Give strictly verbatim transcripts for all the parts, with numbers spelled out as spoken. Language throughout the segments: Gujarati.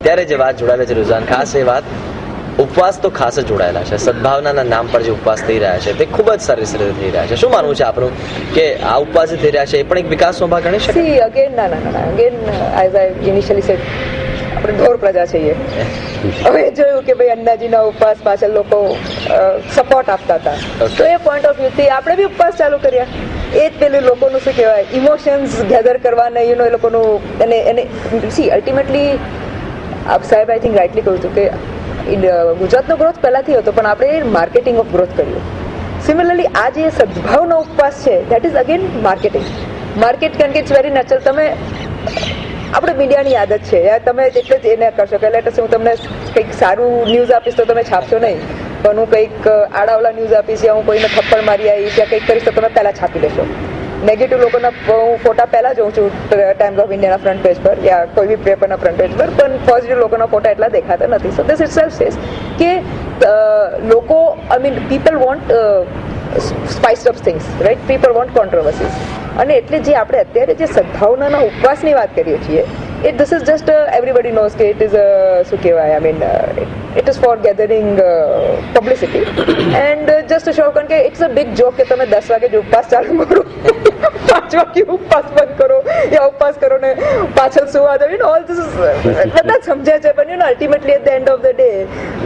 ત્યારે જે વાત જોડાયેલા છે રુઝાન, ખાસ એ વાત ઉપવાસ તો ખાસ જ જોડાયેલા છે. સદભાવનાના નામ પર જે ઉપવાસ થઈ રહ્યા છે તે ખૂબ જ સરસ રીતે થઈ રહ્યા છે. શું માનવું છે આપનું કે આ ઉપવાસ થઈ રહ્યા છે એ પણ એક વિકાસનો ભાગ ગણી શકાય? અગેન ના ના ના again as I initially said, આપણે ઢોર પ્રજા છીએ. હવે જોયું કે ભાઈ અન્નાજીના ઉપવાસ પાછળ લોકો સપોર્ટ આપતા હતા, તો એ પોઈન્ટ ઓફ વ્યૂથી આપણે બી ઉપવાસ ચાલુ કર્યા. એ જ પેલું લોકોનું શું કહેવાય, ઇમોશન્સ ગેધર કરવાના, યુ નો એ લોકોનું. અને એને સી અલ્ટિમેટલી સાહેબ આઈ થિંક રાઇટલી કહ્યું હતું કે ગુજરાતનો ગ્રોથ પહેલાથી હતો, પણ આપણે માર્કેટિંગ ઓફ ગ્રોથ કર્યું. સિમિલરલી આ જે સદભાવનો ઉપવાસ છે that is again marketing. Market કારણ કે ઇટ્સ વેરી નેચરલ. તમે આપણે મીડિયાની આદત છે યાર, તમે એટલે જ એને કરશો કે લેટ હું તમને કંઈક સારું ન્યૂઝ આપીશ તો તમે છાપશો નહીં, પણ હું કંઈક આડાવલા ન્યૂઝ આપીશ યા હું કોઈને થપ્પડ મારી આવીશ યા કંઈક કરીશ તો તમે પહેલાં છાપી લેશો. નેગેટિવ લોકોના હું ફોટા પહેલાં જોઉં છું ટાઈમ્સ ઓફ ઇન્ડિયાના ફ્રન્ટ પેજ પર યા કોઈ બી પેપરના ફ્રન્ટ પેજ પર, પણ પોઝિટિવ લોકોના ફોટા એટલા દેખાતા નથી. સો ધીસ ઇટસેલ્ફ સેઝ કે લોકો I mean people want spiced up things, right? People want controversies. અને એટલે જે આપણે અત્યારે જે સદભાવનાના ઉપવાસની વાત કરીએ છીએ, it this is just uh, everybody knows કે it is uh, શું કહેવાય, I mean uh, it, it is for gathering uh, publicity and uh, just to show, કારણ કે it's a big joke કે તમે દસ વાગે જ ઉપવાસ ચાલુ કરો, પાંચ વાગે ઉપવાસ બંધ કરો યા ઉપવાસ કરો ને પાછળ સુવા દો, યુ નો ઓલ ધીસ બધા સમજે છે, પણ you know ultimately at the end of the day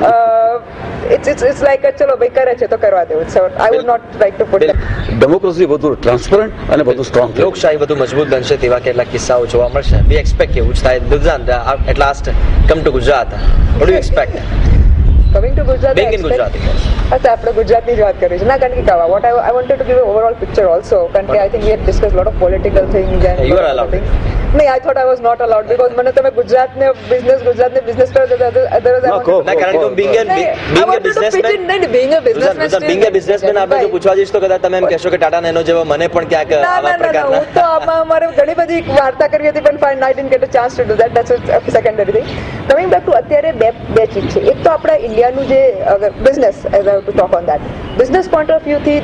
it's it's it's like ચલો ભાઈ કરે છે તો કરવા દેવું. So I would not like to put democracy વધુ ટ્રાન્સપરન્ટ અને વધુ સ્ટ્રોંગ, લોકશાહી વધુ મજબૂત બનશે તેવા કેટલાક કિસ્સાઓ જોવા મળશે. વી એક્સપેક્ટ કે એવું જ થાય. રુઝાન, at last come to Gujarat. What do you expect? Coming to Gujarat, Being in Gujarat. અચ્છા આપણે ગુજરાતની જ વાત કરીએ છીએ ના, કારણ કે કહેવા what I wanted to give a overall picture also, કારણ કે I think we have discuss lot of political things and You are allowed. નહીં, I thought I was not allowed because મને તમે ગુજરાતને બિઝનેસ ગુજરાતને બિઝનેસ કરો તો ના, કહો. ના, કારણ કે being a being a businessman, નહીં being a businessman being a businessman આપણે જો પૂછવા જઈશ તો કદાચ તમે એમ કહેશો કે ટાટા નેનો જેવો મને પણ ક્યાંક આવા પ્રકારના. હું તો આમાં અમારે ઘણી બધી વાર્તા કરવી હતી પણ fine I didn't get a chance to do that. That's a secondary thing. Coming back to અત્યારે બે બે ચીજ છે. એક તો આપણા ઇન્ડિયાનું જે business, as I have to talk on that, business point of વ્યૂથી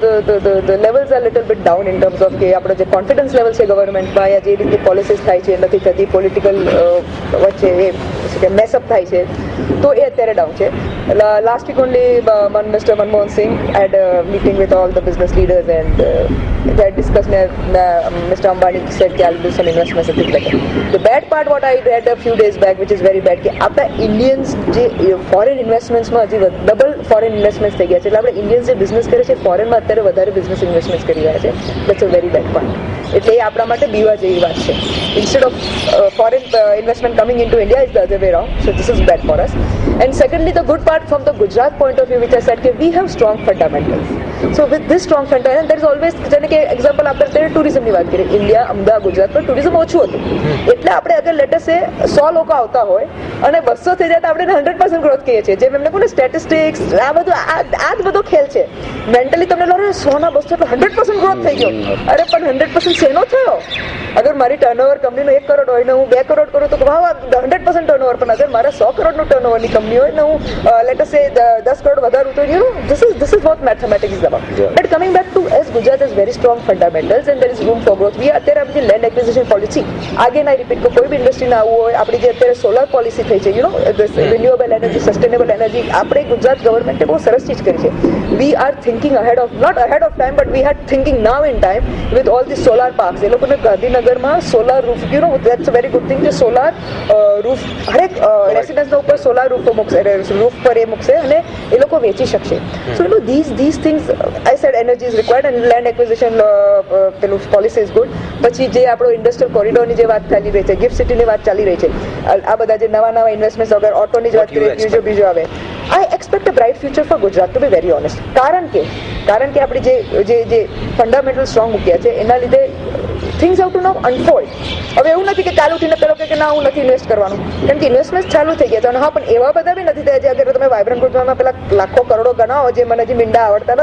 the levels are little bit down in terms of કે આપણો જે કોન્ફિડન્સ લેવલ છે ગવર્મેન્ટમાં યા જે રીતે પોલિસીસ થાય છે નથી થતી, પોલિટિકલ વચ્ચે એ મેસઅપ થાય છે, તો એ અત્યારે ડાઉન છે. Last week only mister Manmohan Singh had meeting with all the business leaders and they had discussed uh, Mister Ambani said that I'll do some investments and things like that. The bad part what I read a few days back, which is very bad, કે આપણા ઇન્ડિયન્સ જે ફોરેન ઇન્વેસ્ટમેન્ટ્સમાં હજી ડબલ ફોરેન ઇન્વેસ્ટમેન્ટ થઈ ગયા છે. એટલે આપણે ઇન્ડિયન્સ જે બિઝનેસ કરે છે ફોરેનમાં અત્યારે વધારે બિઝનેસ ઇન્વેસ્ટમેન્ટ કરી રહ્યા છે. That's a very bad point. એટલે એ આપણા માટે બીવા જેવી વાત છે. Instead of foreign investment coming in to India is the other way round. So this is bad for us. And secondly the good part from the Gujarat point of view which I said કે we have strong fundamentals. So with this strong fundamental there is always, જેને કે એક્ઝામ્પલ આપણે અત્યારે ટુરિઝમની વાત કરીએ, ઇન્ડિયા અમદાવાદ ગુજરાત પર ટુરિઝમ ઓછું હતું, એટલે આપણે અગર લેટેસ્ટ એ સો લોકો આવતા હોય અને બસો થઈ જાય તો આપણે હંડ્રેડ પર્સન્ટ ગ્રોથ કહીએ છીએ. જેમ એમને કોને સ્ટેટિસ્ટિક્સ આ બધું આ જ બધો ખેલ છે. મેન્ટલી તમને લો સો ના બસો એટલે હંડ્રેડ પર્સન્ટ ગ્રોથ થઈ ગયો. અરે પણ હંડ્રેડ પર્સન્ટ શેનો થયો? અગર મારી ટર્નઓવર કંપનીનો એક કરોડ હોય ને હું બે કરોડ કરું તો વાહ હંડ્રેડ પર્સન્ટ ટર્નઓવર, પણ અગર મારા સો કરોડનું ટર્નઓવરની કંપની હોય ને હું લેટેસ્ટ એ દસ કરોડ વધારું તો you know this is this is what mathematics is about. But coming back to as Gujarat is very strong fundamentals and there is room for growth. We અત્યારે આપણી લેન્ડ એક્વિઝિશન પોલિસી, આગે ના રિપીટ કે કોઈ બી ઇન્ડસ્ટ્રીના આવવું હોય, આપણી જે અત્યારે સોલર પોલિસી થઈ છે, you know renewable energy, sustainable energy, આપણે ગુજરાત ગવર્મેન્ટે બહુ સરસ ચીજ કરી છે. We are thinking ahead of, not ahead of time, but we are thinking now in time with all the solar parks. એ લોકોને ગાંધીનગરમાં solar roof, you know that's a very good thing, જે સોલાર રૂફ હરેક રેસિડન્સના ઉપર સોલાર રૂફ મૂકશે, રૂફ પર એ મૂકશે અને એ લોકો વેચી શકશે. So you know these these things I said energy is required and land acquisition પેલું પોલિસી ઇઝ ગુડ. પછી જે આપણો ઇન્ડસ્ટ્રીયલ કોરિડોરની જે વાત ચાલી રહી છે, ગિફ્ટ સિટીની વાત ચાલી રહી છે, આ બધા જે નવા નવા ઇન્વેસ્ટમેન્ટ વગર ઓટોની જ વાત કરીએ, બીજો બીજો આવે, I expect a bright future for Gujarat to be very honest. કારણ કે કારણ કે આપણી જે જે જે ફંડામેન્ટલ સ્ટ્રોંગ મૂક્યા છે એના લીધે things have to now unfold. હવે એવું નથી કે કાલ ઉઠીને પેલો કે ના હું નથી ઇન્વેસ્ટ કરવાનું, કારણ કે ઇન્વેસ્ટમેન્ટ ચાલુ થઈ ગયા છે. અને હા, પણ એવા બધા બી નથી થયા જે અગર તમે વાઇબ્રન્ટ ગુજરાતમાં પેલા લાખો કરોડો ગણાવો, જે મને જે મીંડા આવડતા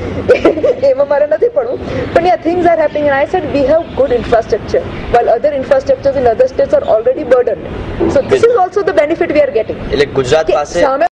નથી એમાં મારે નથી પડવું, પણ યા things are happening and I said we have good infrastructure while other infrastructures in other states are already burdened. So this is also the benefit we are getting. એટલે ગુજરાત પાસે